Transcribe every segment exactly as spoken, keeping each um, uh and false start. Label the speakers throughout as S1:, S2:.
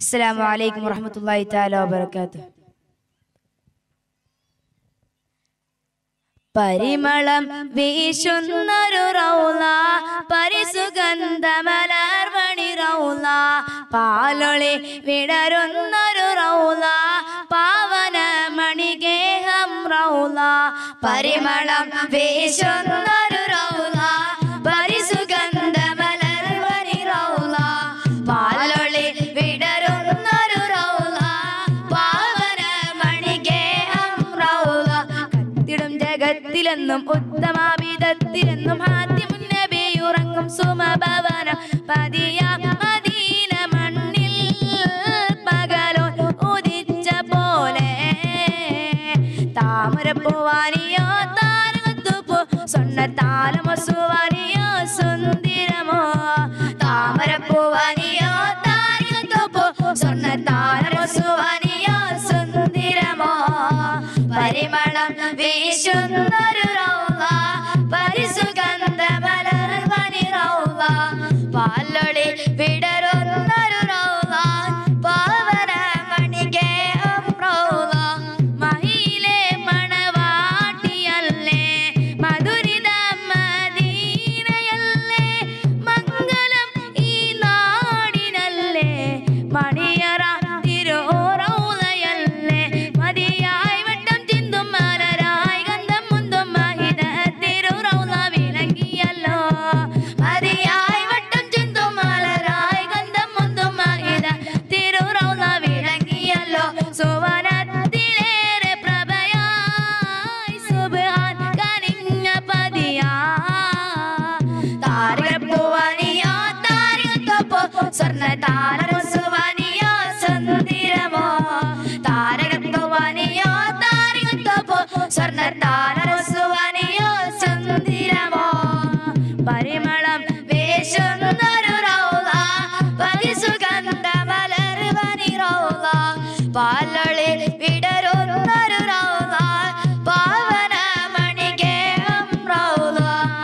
S1: അസ്സലാമു അലൈക്കും വറഹ്മത്തുള്ളാഹി തആല വബറകാതുഹു. പരിമളം വീശുന്നൊരു റൗള പരിസുഗന്ധമലർവണി റൗള പാലൊളി വിടരുന്നൊരു റൗള പാവന മണിഗേഹം റൗള പരിമളം വീശുന്നൊരു റൗള പരിസുഗന്ധമലർവണി റൗള പാലൊളി വിടരുന്നൊരു റൗള പാവന മണിഗേഹം റൗള കത്തിടും ജഗത്തിലെന്നും ഉത്തമാവിധത്തിലെന്നും ആദ്യം നബിയുറങ്ങും സുമഭവന പതിയാം മദീന മണ്ണിൽ പകലോ ഉദിച്ച പോലെ താമരപ്പൂവാനിയോ താരകത്തുപോ സ്വർണ്ണ താലമൊസുവാനിയോ സുന്ദരമോ താമരപ്പൂവാനിയോ താരകത്തുപോ സ്വർണ്ണ താലമൊസുവാനിയോ സുന്ദരമോ പരിമളം വീശുന്നൊരു റൗള പരിസുഗന്ധമലർവണി റൗള പാലൊളി വിടരുന്നൊരു റൗള പാവന മണിഗേഹം റൗള മഹിയിലെ മണവാട്ടിയല്ലേ മധുരിത മദീനയല്ലേ മംഗളം ഈ നാടിനല്ലേ മണിയറ തിരുറൗളയല്ലേ മതിയായി വട്ടം ചിന്തും മലരായി ഗന്ധം മുന്തും മഹിത തിരുറൗള വിളങ്ങിയല്ലോ മതിയായി വട്ടം ചിന്തും മലരായി ഗന്ധം മുന്തും മഹിത തിരുറൗള വിളങ്ങിയല്ലോ സുവനത്തിലേറെ പ്രഭയായി സുബ്ഹാൻ കനിഞ്ഞ പതിയാ താരകപ്പൂവാനിയോ താരകത്തൊപ്പോ സ്വർണ്ണ താരമൊസുവാനിയോ സുന്ദരമോ താരകപ്പൂവാനിയോ താരകത്തൊപ്പോ സ്വർണ്ണ താരമൊസുവാനിയോ സുന്ദരമോ പരിമളം വീശുന്നൊരു റൗള പരിസുഗന്ധമലർവണി റൗള പാലൊളി വിടരുന്നൊരു റൗള പാവന മണിഗേഹം റൗള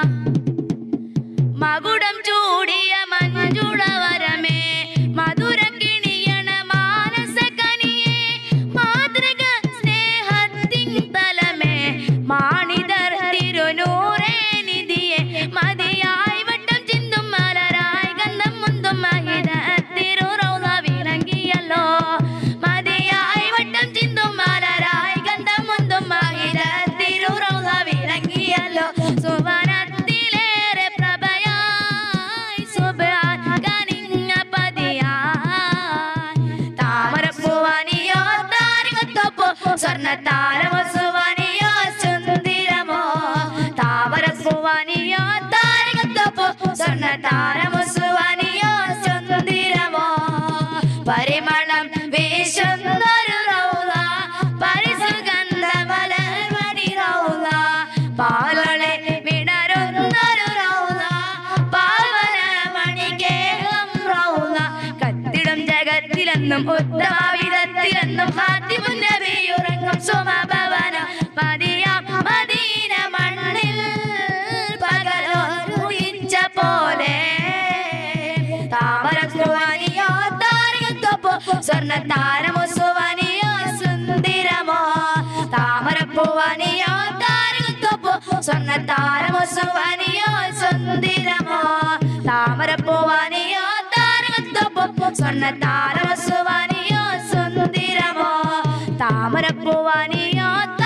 S1: മകുടം ചൂടിയ മഞ്ജുളവരമേ മധുര കിണിയണ മാനസകനിയേ മാതൃക സ്നേഹത്തിൻ തലമേ മാണിതർ തിരുനൂറേ നിധിയെ മതിയായി വട്ടം ചിന്തും മലരായി ഗന്ധം മുന്തും മഹിത തിരുറൗള വിളങ്ങിയല്ലോ മതിയായി വട്ടം ചിന്തും മലരായി ഗന്ധം മുന്തും മഹിത തിരുറൗള വിളങ്ങിയല്ലോ സുവനത്തിലേറെ പ്രഭയായി സുബ്ഹാൻ കനിഞ്ഞ പതിയായി താമരപ്പൂവാനിയോ താരകത്തൊപ്പോ സ്വർണ്ണ താരമൊസുവാനിയോ സുന്ദരമോ താമരപ്പൂവാനിയോ താരകത്തൊപ്പോ സ്വർണ്ണ താരമൊസുവാനിയോ സുന്ദരമോ പരിമളം വീശുന്നൊരു റൗള പരിസുഗന്ധമലർവണി റൗള പാലൊളി വിടരുന്നൊരു റൗള പാവന മണിഗേഹം റൗള കത്തിടും ജഗത്തിലെന്നും ഉത്തമാവിധത്തിലെന്നും ഹാത്തിമുൻ നബിയുറങ്ങും സുമഭവന പതിയാം മദീന മണ്ണിൽ പകലോരുദിച്ച പോലെ താമരപ്പൂവാനിയോ താരകത്തൊപ്പോ സ്വർണ്ണ താരമൊസുവാനിയോ സുന്ദരമോ താമരപ്പൂവാനിയോ താരകത്തൊപ്പോ സ്വർണ്ണ താരമൊസുവാനിയോ സുന്ദരമോ താമരപ്പൂവാനിയോ താരകത്തൊപ്പോ സ്വർണ്ണ താരമൊസുവാനിയോ സുന്ദരമോ താമരപ്പൂവാനിയോ